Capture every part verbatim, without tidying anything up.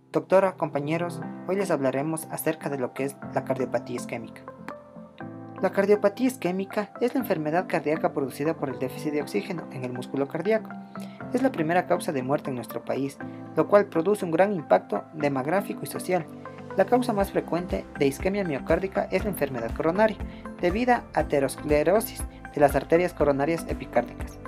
Doctora, compañeros, hoy les hablaremos acerca de lo que es la cardiopatía isquémica. La cardiopatía isquémica es la enfermedad cardíaca producida por el déficit de oxígeno en el músculo cardíaco. Es la primera causa de muerte en nuestro país, lo cual produce un gran impacto demográfico y social. La causa más frecuente de isquemia miocárdica es la enfermedad coronaria, debido a aterosclerosis de las arterias coronarias epicárdicas.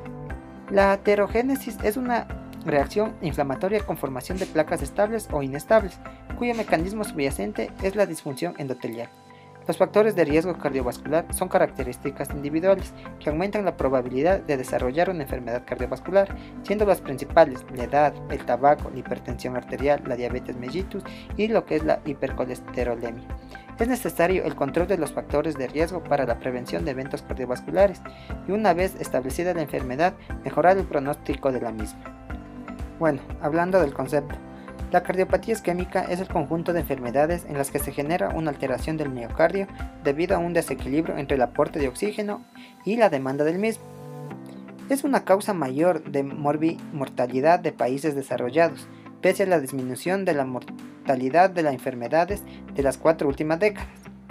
La aterogénesis es una reacción inflamatoria con formación de placas estables o inestables, cuyo mecanismo subyacente es la disfunción endotelial. Los factores de riesgo cardiovascular son características individuales que aumentan la probabilidad de desarrollar una enfermedad cardiovascular, siendo las principales la edad, el tabaco, la hipertensión arterial, la diabetes mellitus y lo que es la hipercolesterolemia. Es necesario el control de los factores de riesgo para la prevención de eventos cardiovasculares y, una vez establecida la enfermedad, mejorar el pronóstico de la misma. Bueno, hablando del concepto, la cardiopatía isquémica es el conjunto de enfermedades en las que se genera una alteración del miocardio debido a un desequilibrio entre el aporte de oxígeno y la demanda del mismo. Es una causa mayor de mortalidad de países desarrollados, pese a la disminución de la mortalidad de las enfermedades de las cuatro últimas décadas.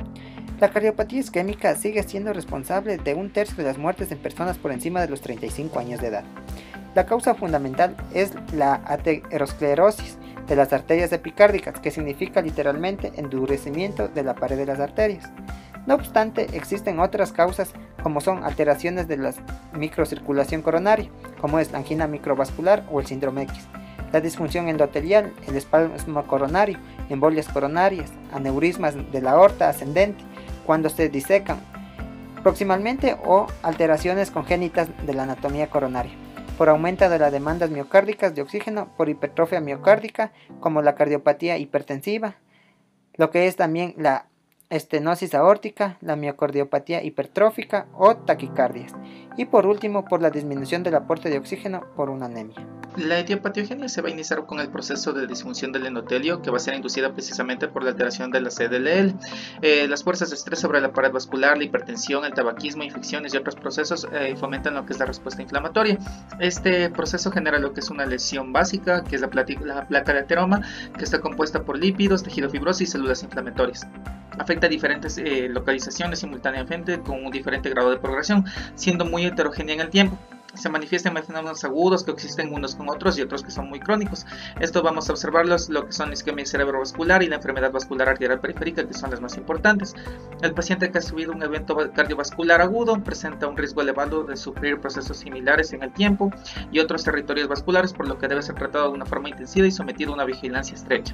La cardiopatía isquémica sigue siendo responsable de un tercio de las muertes en personas por encima de los treinta y cinco años de edad. La causa fundamental es la aterosclerosis de las arterias epicárdicas, que significa literalmente endurecimiento de la pared de las arterias. No obstante, existen otras causas como son alteraciones de la microcirculación coronaria, como es la angina microvascular o el síndrome X, la disfunción endotelial, el espasmo coronario, embolias coronarias, aneurismas de la aorta ascendente cuando se disecan proximalmente o alteraciones congénitas de la anatomía coronaria, por aumento de las demandas miocárdicas de oxígeno, por hipertrofia miocárdica, como la cardiopatía hipertensiva, lo que es también la estenosis aórtica, la miocardiopatía hipertrófica o taquicardias, y por último por la disminución del aporte de oxígeno por una anemia. La etiopatiogenia se va a iniciar con el proceso de disfunción del endotelio, que va a ser inducida precisamente por la alteración de la C D L L. Eh, las fuerzas de estrés sobre la pared vascular, la hipertensión, el tabaquismo, infecciones y otros procesos eh, fomentan lo que es la respuesta inflamatoria. Este proceso genera lo que es una lesión básica, que es la, la placa de ateroma, que está compuesta por lípidos, tejido fibroso y células inflamatorias. Afecta a diferentes eh, localizaciones simultáneamente con un diferente grado de progresión, siendo muy heterogénea en el tiempo. Se manifiestan fenómenos agudos que existen unos con otros y otros que son muy crónicos. Esto vamos a observarlos, lo que son la isquemia cerebrovascular y la enfermedad vascular arterial periférica, que son las más importantes. El paciente que ha sufrido un evento cardiovascular agudo presenta un riesgo elevado de sufrir procesos similares en el tiempo y otros territorios vasculares, por lo que debe ser tratado de una forma intensiva y sometido a una vigilancia estrecha.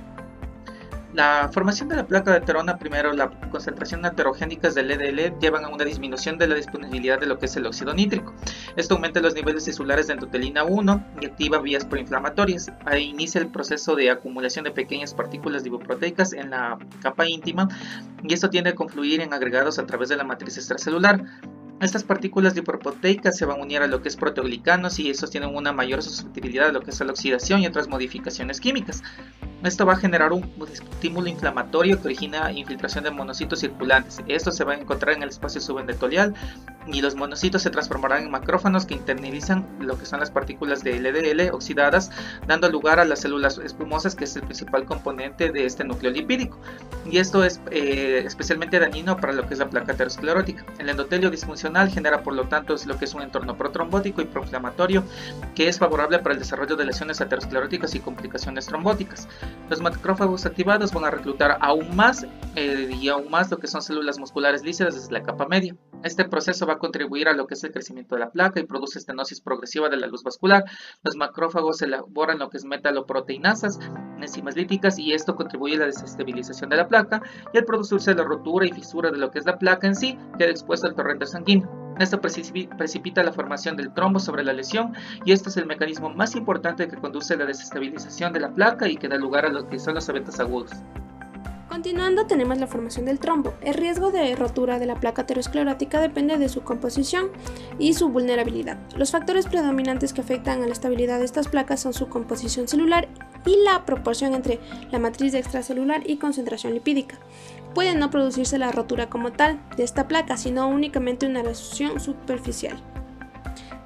La formación de la placa de ateroma, primero la concentración heterogénicas del L D L llevan a una disminución de la disponibilidad de lo que es el óxido nítrico. Esto aumenta los niveles celulares de endotelina uno y activa vías proinflamatorias. Ahí inicia el proceso de acumulación de pequeñas partículas lipoproteicas en la capa íntima y esto tiende a confluir en agregados a través de la matriz extracelular. Estas partículas lipoproteicas se van a unir a lo que es proteoglicanos y estos tienen una mayor susceptibilidad a lo que es la oxidación y otras modificaciones químicas. Esto va a generar un estímulo inflamatorio que origina infiltración de monocitos circulantes. Esto se va a encontrar en el espacio subendotelial y los monocitos se transformarán en macrófagos que internalizan lo que son las partículas de L D L oxidadas, dando lugar a las células espumosas, que es el principal componente de este núcleo lipídico. Y esto es eh, especialmente dañino para lo que es la placa aterosclerótica. El endotelio disfuncional genera, por lo tanto, lo que es un entorno protrombótico y proinflamatorio que es favorable para el desarrollo de lesiones ateroscleróticas y complicaciones trombóticas. Los macrófagos activados van a reclutar aún más eh, y aún más lo que son células musculares lícidas desde la capa media. Este proceso va a contribuir a lo que es el crecimiento de la placa y produce estenosis progresiva de la luz vascular. Los macrófagos elaboran lo que es metaloproteinasas, enzimas líticas, y esto contribuye a la desestabilización de la placa, y al producirse la rotura y fisura de lo que es la placa en sí, queda expuesto al torrente sanguíneo. Esto precipita la formación del trombo sobre la lesión, y este es el mecanismo más importante que conduce a la desestabilización de la placa y que da lugar a lo que son los eventos agudos. Continuando, tenemos la formación del trombo. El riesgo de rotura de la placa aterosclerótica depende de su composición y su vulnerabilidad. Los factores predominantes que afectan a la estabilidad de estas placas son su composición celular y la proporción entre la matriz extracelular y concentración lipídica. Puede no producirse la rotura como tal de esta placa, sino únicamente una lesión superficial.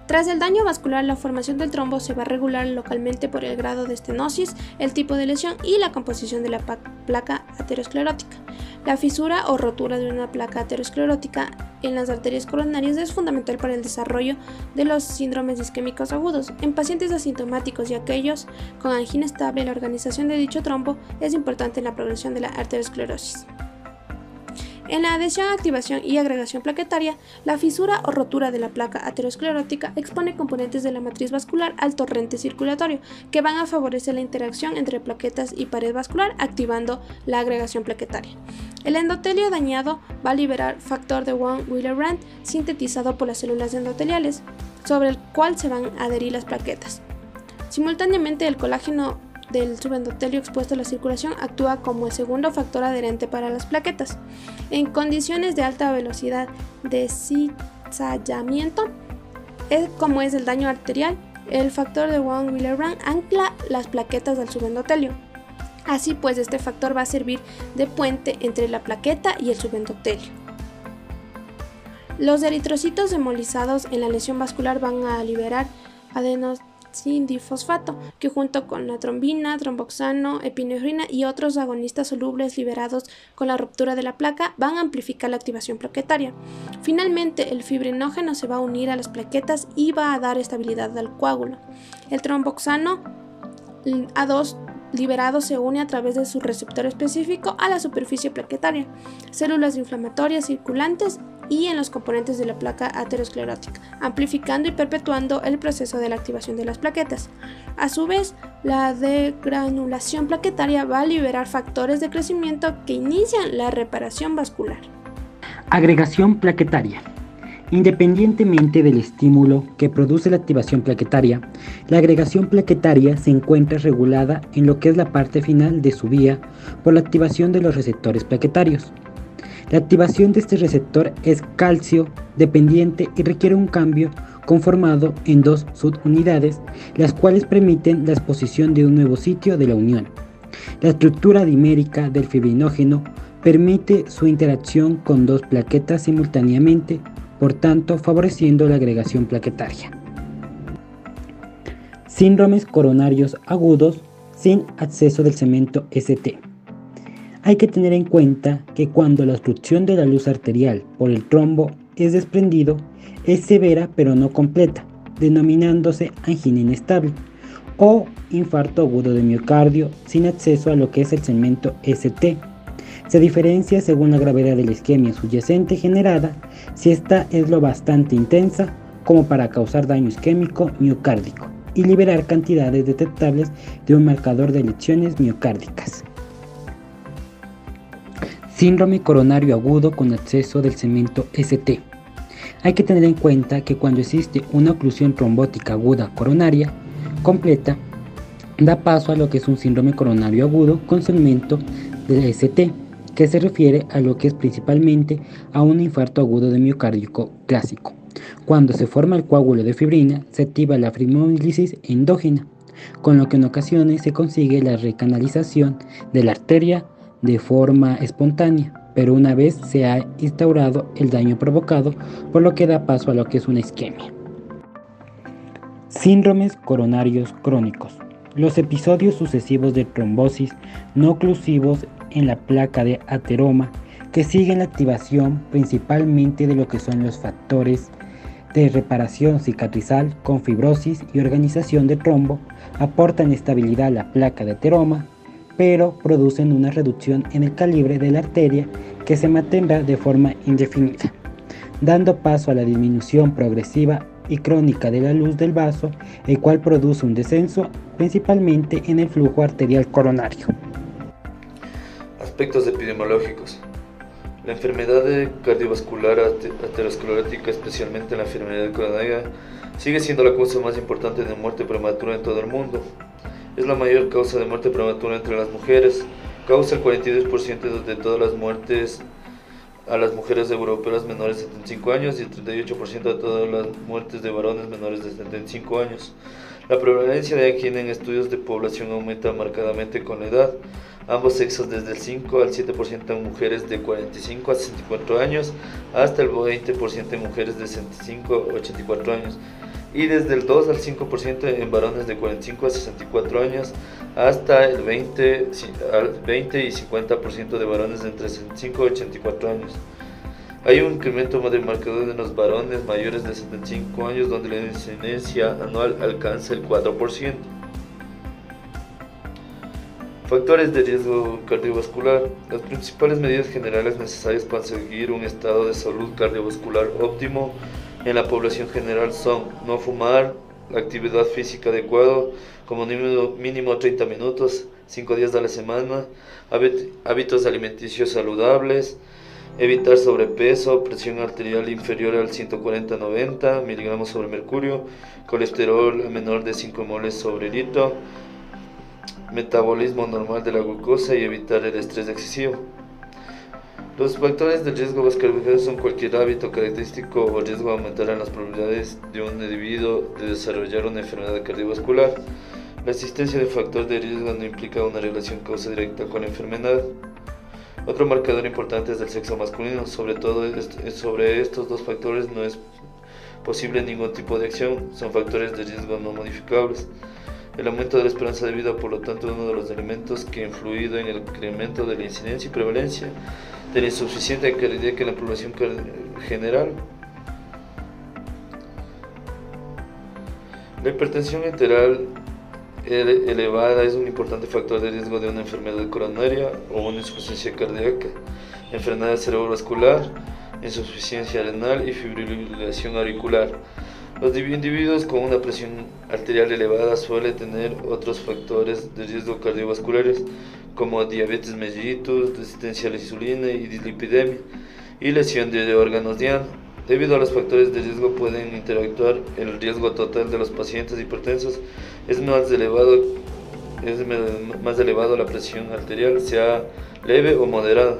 Tras el daño vascular, la formación del trombo se va a regular localmente por el grado de estenosis, el tipo de lesión y la composición de la placa aterosclerótica. La fisura o rotura de una placa aterosclerótica en las arterias coronarias es fundamental para el desarrollo de los síndromes isquémicos agudos. En pacientes asintomáticos y aquellos con angina estable, la organización de dicho trombo es importante en la progresión de la arteriosclerosis. En la adhesión, activación y agregación plaquetaria, la fisura o rotura de la placa aterosclerótica expone componentes de la matriz vascular al torrente circulatorio, que van a favorecer la interacción entre plaquetas y pared vascular, activando la agregación plaquetaria. El endotelio dañado va a liberar factor de von Willebrand sintetizado por las células endoteliales, sobre el cual se van a adherir las plaquetas. Simultáneamente, el colágeno del subendotelio expuesto a la circulación actúa como el segundo factor adherente para las plaquetas. En condiciones de alta velocidad de cizallamiento, como es el daño arterial, el factor de von Willebrand ancla las plaquetas del subendotelio. Así pues, este factor va a servir de puente entre la plaqueta y el subendotelio. Los eritrocitos hemolizados en la lesión vascular van a liberar adenos difosfato, que junto con la trombina, tromboxano, epinefrina y otros agonistas solubles liberados con la ruptura de la placa van a amplificar la activación plaquetaria. Finalmente, el fibrinógeno se va a unir a las plaquetas y va a dar estabilidad al coágulo. El tromboxano A dos liberado se une a través de su receptor específico a la superficie plaquetaria, células inflamatorias circulantes y en los componentes de la placa aterosclerótica, amplificando y perpetuando el proceso de la activación de las plaquetas. A su vez, la degranulación plaquetaria va a liberar factores de crecimiento que inician la reparación vascular. Agregación plaquetaria. Independientemente del estímulo que produce la activación plaquetaria, la agregación plaquetaria se encuentra regulada en lo que es la parte final de su vía por la activación de los receptores plaquetarios. La activación de este receptor es calcio dependiente y requiere un cambio conformado en dos subunidades, las cuales permiten la exposición de un nuevo sitio de la unión. La estructura dimérica del fibrinógeno permite su interacción con dos plaquetas simultáneamente, por tanto favoreciendo la agregación plaquetaria. Síndromes coronarios agudos sin acceso del cemento S T. Hay que tener en cuenta que cuando la obstrucción de la luz arterial por el trombo es desprendido, es severa pero no completa, denominándose angina inestable, o infarto agudo de miocardio sin acceso a lo que es el cemento S T. Se diferencia según la gravedad de la isquemia subyacente generada, si esta es lo bastante intensa como para causar daño isquémico miocárdico y liberar cantidades detectables de un marcador de lesiones miocárdicas. Síndrome coronario agudo con acceso del cemento S T. Hay que tener en cuenta que cuando existe una oclusión trombótica aguda coronaria completa, da paso a lo que es un síndrome coronario agudo con cemento del S T, que se refiere a lo que es principalmente a un infarto agudo de miocardio clásico. Cuando se forma el coágulo de fibrina, se activa la fibrinolisis endógena, con lo que en ocasiones se consigue la recanalización de la arteria de forma espontánea, pero una vez se ha instaurado el daño provocado, por lo que da paso a lo que es una isquemia. Síndromes coronarios crónicos. Los episodios sucesivos de trombosis no oclusivos en la placa de ateroma que siguen la activación principalmente de lo que son los factores de reparación cicatrizal con fibrosis y organización de trombo aportan estabilidad a la placa de ateroma, pero producen una reducción en el calibre de la arteria que se mantendrá de forma indefinida, dando paso a la disminución progresiva y crónica de la luz del vaso, el cual produce un descenso principalmente en el flujo arterial coronario. Aspectos epidemiológicos. La enfermedad cardiovascular aterosclerótica, especialmente la enfermedad coronaria, sigue siendo la causa más importante de muerte prematura en todo el mundo. Es la mayor causa de muerte prematura entre las mujeres, causa el cuarenta y dos por ciento de todas las muertes a las mujeres europeas menores de setenta y cinco años y el treinta y ocho por ciento de todas las muertes de varones menores de setenta y cinco años. La prevalencia de angina en estudios de población aumenta marcadamente con la edad, ambos sexos desde el cinco al siete por ciento en mujeres de cuarenta y cinco a sesenta y cuatro años, hasta el veinte por ciento en mujeres de sesenta y cinco a ochenta y cuatro años. y desde el dos al cinco por ciento en varones de cuarenta y cinco a sesenta y cuatro años, hasta el veinte, veinte y cincuenta por ciento de varones de entre sesenta y cinco y ochenta y cuatro años. Hay un incremento más marcado en los varones mayores de setenta y cinco años, donde la incidencia anual alcanza el cuatro por ciento. Factores de riesgo cardiovascular. Las principales medidas generales necesarias para conseguir un estado de salud cardiovascular óptimo en la población general son no fumar, la actividad física adecuada, como mínimo, mínimo treinta minutos, cinco días a la semana, hábitos alimenticios saludables, evitar sobrepeso, presión arterial inferior al ciento cuarenta a noventa miligramos sobre mercurio, colesterol menor de cinco moles sobre litro, metabolismo normal de la glucosa y evitar el estrés excesivo. Los factores de riesgo cardiovascular son cualquier hábito característico o riesgo aumentarán las probabilidades de un individuo de desarrollar una enfermedad cardiovascular. La existencia de factor de riesgo no implica una relación causa directa con la enfermedad. Otro marcador importante es el sexo masculino. Sobre todo sobre estos dos factores no es posible ningún tipo de acción. Son factores de riesgo no modificables. El aumento de la esperanza de vida, por lo tanto, es uno de los elementos que ha influido en el incremento de la incidencia y prevalencia de la insuficiencia cardíaca en la población general. La hipertensión arterial elevada es un importante factor de riesgo de una enfermedad coronaria o una insuficiencia cardíaca, enfermedad cerebrovascular, insuficiencia renal y fibrilación auricular. Los individuos con una presión arterial elevada suelen tener otros factores de riesgo cardiovasculares como diabetes mellitus, resistencia a la insulina y dislipidemia y lesión de órganos diana. Debido a los factores de riesgo pueden interactuar, el riesgo total de los pacientes hipertensos es más elevado, es más elevado la presión arterial, sea leve o moderada.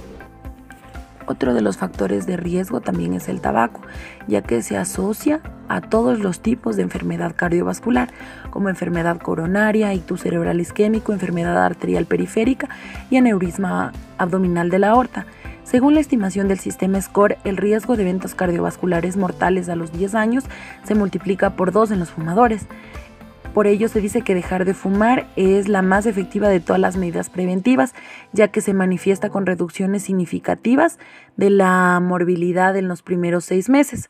Otro de los factores de riesgo también es el tabaco, ya que se asocia a todos los tipos de enfermedad cardiovascular, como enfermedad coronaria, ictus cerebral isquémico, enfermedad arterial periférica y aneurisma abdominal de la aorta. Según la estimación del sistema SCORE, el riesgo de eventos cardiovasculares mortales a los diez años se multiplica por dos en los fumadores. Por ello se dice que dejar de fumar es la más efectiva de todas las medidas preventivas, ya que se manifiesta con reducciones significativas de la morbilidad en los primeros seis meses.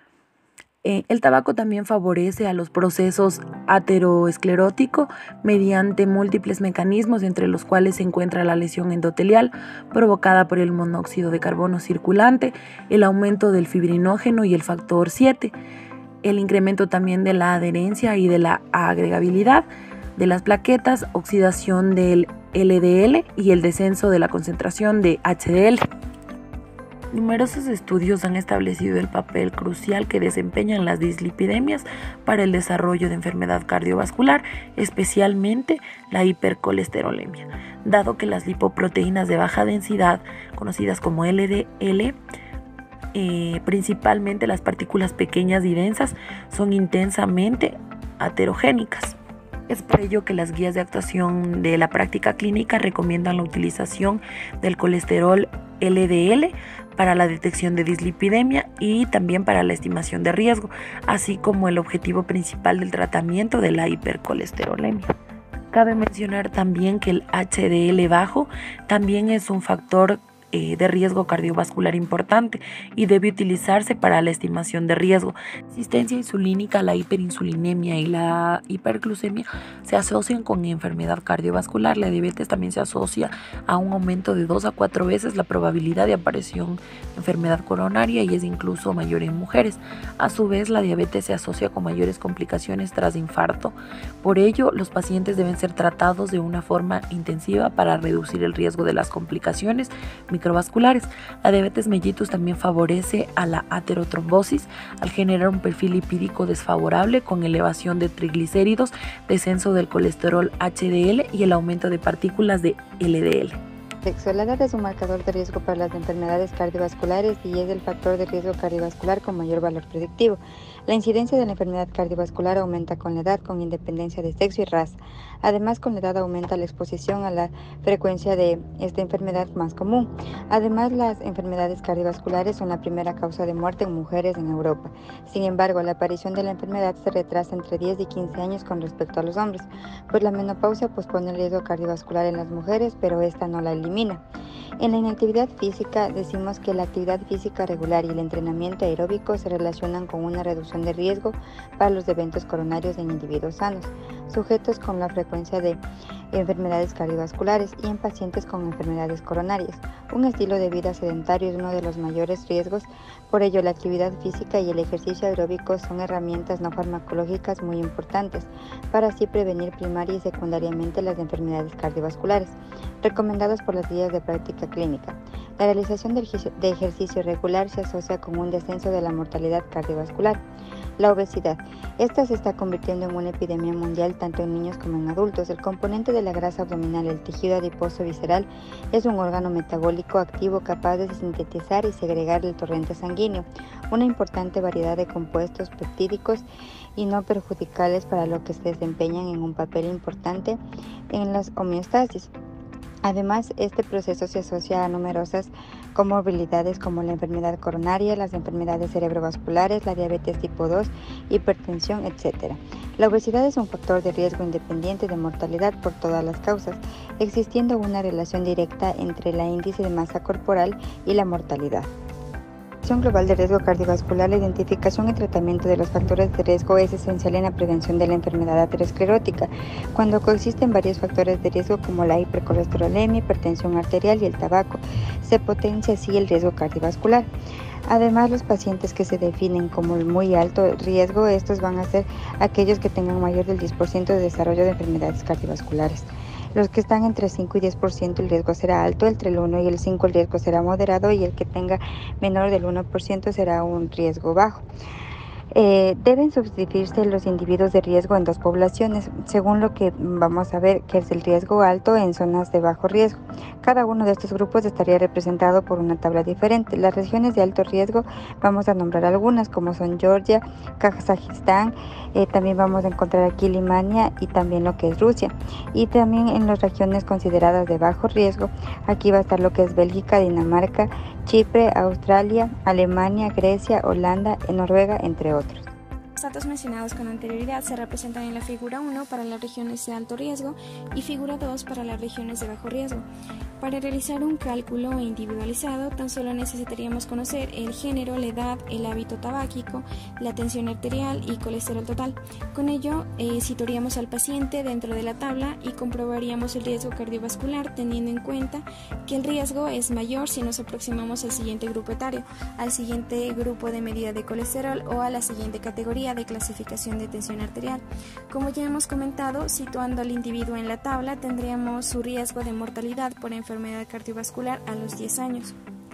Eh, el tabaco también favorece a los procesos ateroscleróticos mediante múltiples mecanismos, entre los cuales se encuentra la lesión endotelial provocada por el monóxido de carbono circulante, el aumento del fibrinógeno y el factor siete. El incremento también de la adherencia y de la agregabilidad de las plaquetas, oxidación del L D L y el descenso de la concentración de H D L. Numerosos estudios han establecido el papel crucial que desempeñan las dislipidemias para el desarrollo de enfermedad cardiovascular, especialmente la hipercolesterolemia, dado que las lipoproteínas de baja densidad, conocidas como L D L, Eh, principalmente las partículas pequeñas y densas, son intensamente aterogénicas. Es por ello que las guías de actuación de la práctica clínica recomiendan la utilización del colesterol L D L para la detección de dislipidemia y también para la estimación de riesgo, así como el objetivo principal del tratamiento de la hipercolesterolemia. Cabe mencionar también que el H D L bajo también es un factor de riesgo cardiovascular importante y debe utilizarse para la estimación de riesgo. La resistencia insulínica, la hiperinsulinemia y la hiperglucemia se asocian con enfermedad cardiovascular. La diabetes también se asocia a un aumento de dos a cuatro veces la probabilidad de aparición de enfermedad coronaria y es incluso mayor en mujeres. A su vez, la diabetes se asocia con mayores complicaciones tras infarto. Por ello, los pacientes deben ser tratados de una forma intensiva para reducir el riesgo de las complicaciones microvasculares. La diabetes mellitus también favorece a la aterotrombosis al generar un perfil lipídico desfavorable con elevación de triglicéridos, descenso del colesterol H D L y el aumento de partículas de L D L. La edad es un marcador de riesgo para las enfermedades cardiovasculares y es el factor de riesgo cardiovascular con mayor valor predictivo. La incidencia de la enfermedad cardiovascular aumenta con la edad, con independencia de sexo y raza. Además, con la edad aumenta la exposición a la frecuencia de esta enfermedad más común. Además, las enfermedades cardiovasculares son la primera causa de muerte en mujeres en Europa. Sin embargo, la aparición de la enfermedad se retrasa entre diez y quince años con respecto a los hombres, pues la menopausia pospone el riesgo cardiovascular en las mujeres, pero esta no la elimina. En la inactividad física decimos que la actividad física regular y el entrenamiento aeróbico se relacionan con una reducción de riesgo para los eventos coronarios en individuos sanos, sujetos con la frecuencia de enfermedades cardiovasculares y en pacientes con enfermedades coronarias. Un estilo de vida sedentario es uno de los mayores riesgos, por ello la actividad física y el ejercicio aeróbico son herramientas no farmacológicas muy importantes para así prevenir primaria y secundariamente las enfermedades cardiovasculares, recomendados por las guías de práctica clínica. La realización de ejercicio regular se asocia con un descenso de la mortalidad cardiovascular. La obesidad. Esta se está convirtiendo en una epidemia mundial tanto en niños como en adultos. El componente de la grasa abdominal, el tejido adiposo visceral, es un órgano metabólico activo capaz de sintetizar y segregar el torrente sanguíneo, una importante variedad de compuestos peptídicos y no perjudiciales para lo que se desempeñan en un papel importante en la homeostasis. Además, este proceso se asocia a numerosas comorbilidades como la enfermedad coronaria, las enfermedades cerebrovasculares, la diabetes tipo dos, hipertensión, etcétera. La obesidad es un factor de riesgo independiente de mortalidad por todas las causas, existiendo una relación directa entre el índice de masa corporal y la mortalidad. Global de riesgo cardiovascular, la identificación y tratamiento de los factores de riesgo es esencial en la prevención de la enfermedad aterosclerótica, cuando coexisten varios factores de riesgo como la hipercolesterolemia, hipertensión arterial y el tabaco. Se potencia así el riesgo cardiovascular. Además, los pacientes que se definen como muy alto riesgo, estos van a ser aquellos que tengan mayor del diez por ciento de desarrollo de enfermedades cardiovasculares. Los que están entre cinco y diez por ciento el riesgo será alto, entre el uno y el cinco el riesgo será moderado y el que tenga menor del uno por ciento será un riesgo bajo. Eh, deben subdividirse los individuos de riesgo en dos poblaciones, según lo que vamos a ver que es el riesgo alto en zonas de bajo riesgo. Cada uno de estos grupos estaría representado por una tabla diferente. Las regiones de alto riesgo vamos a nombrar algunas, como son Georgia, Kazajistán, eh, también vamos a encontrar aquí Alemania y también lo que es Rusia. Y también en las regiones consideradas de bajo riesgo, aquí va a estar lo que es Bélgica, Dinamarca, Chipre, Australia, Alemania, Grecia, Holanda, Noruega, entre otros. Los datos mencionados con anterioridad se representan en la figura uno para las regiones de alto riesgo y figura dos para las regiones de bajo riesgo. Para realizar un cálculo individualizado, tan solo necesitaríamos conocer el género, la edad, el hábito tabáquico, la tensión arterial y colesterol total. Con ello, eh, situaríamos al paciente dentro de la tabla y comprobaríamos el riesgo cardiovascular, teniendo en cuenta que el riesgo es mayor si nos aproximamos al siguiente grupo etario, al siguiente grupo de medida de colesterol o a la siguiente categoría de clasificación de tensión arterial. Como ya hemos comentado, situando al individuo en la tabla, tendríamos su riesgo de mortalidad por enfermedad cardiovascular a los diez años.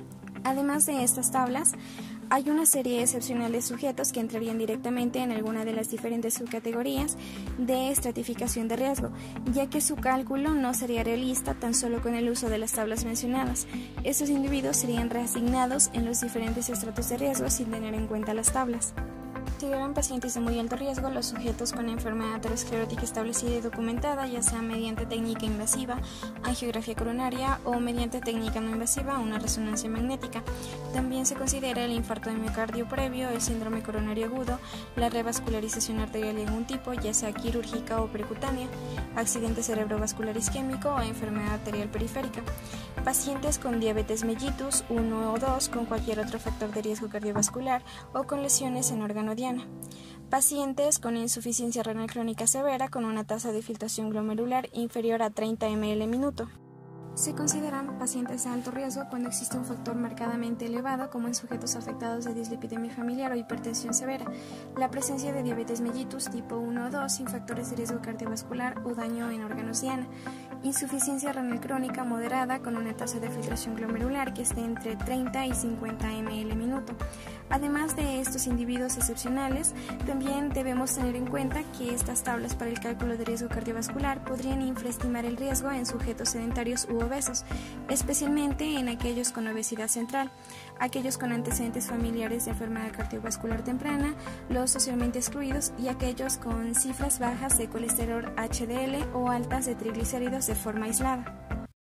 Además de estas tablas, hay una serie excepcional de sujetos que entrarían directamente en alguna de las diferentes subcategorías de estratificación de riesgo, ya que su cálculo no sería realista tan solo con el uso de las tablas mencionadas. Estos individuos serían reasignados en los diferentes estratos de riesgo sin tener en cuenta las tablas. Consideran pacientes de muy alto riesgo los sujetos con enfermedad aterosclerótica establecida y documentada, ya sea mediante técnica invasiva, angiografía coronaria o mediante técnica no invasiva, una resonancia magnética. También se considera el infarto de miocardio previo, el síndrome coronario agudo, la revascularización arterial en un tipo, ya sea quirúrgica o percutánea, accidente cerebrovascular isquémico o enfermedad arterial periférica. Pacientes con diabetes mellitus uno o dos, con cualquier otro factor de riesgo cardiovascular o con lesiones en órgano diana. Pacientes con insuficiencia renal crónica severa con una tasa de filtración glomerular inferior a treinta mililitros minuto. Se consideran pacientes de alto riesgo cuando existe un factor marcadamente elevado, como en sujetos afectados de dislipidemia familiar o hipertensión severa, la presencia de diabetes mellitus tipo uno o dos sin factores de riesgo cardiovascular o daño en órganos diana, insuficiencia renal crónica moderada con una tasa de filtración glomerular que esté entre treinta y cincuenta mililitros minuto. Además de estos individuos excepcionales, también debemos tener en cuenta que estas tablas para el cálculo de riesgo cardiovascular podrían infraestimar el riesgo en sujetos sedentarios u obesos, especialmente en aquellos con obesidad central, aquellos con antecedentes familiares de enfermedad cardiovascular temprana, los socialmente excluidos y aquellos con cifras bajas de colesterol H D L o altas de triglicéridos de forma aislada.